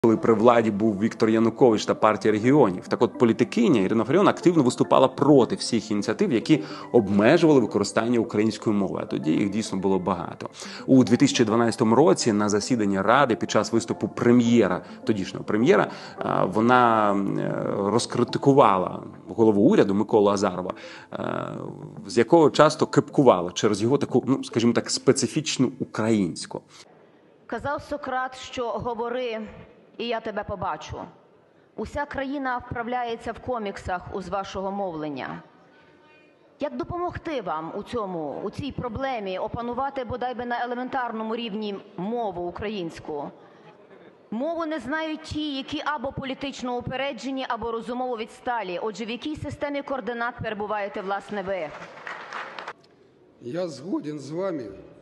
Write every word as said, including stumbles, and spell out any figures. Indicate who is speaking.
Speaker 1: коли при владі був Віктор Янукович та партія регіонів. Так от політикиня Ірина Фаріон активно виступала проти всіх ініціатив, які обмежували використання української мови, а тоді їх дійсно було багато. У дві тисячі дванадцятому році на засіданні Ради під час виступу прем'єра, тодішнього прем'єра, вона розкритикувала голову уряду Миколу Азарова, з якого часто кепкувала через його таку, ну, скажімо так, специфічну українську.
Speaker 2: Казав Сократ, що говори, і я тебе побачу. Уся країна вправляється в коміксах з вашого мовлення. Як допомогти вам у цьому, у цій проблемі опанувати бодай би на елементарному рівні мову українську? Мову не знають ті, які або політично упереджені, або розумово відсталі. Отже, в якій системі координат перебуваєте, власне, ви?
Speaker 3: Я згоден з вами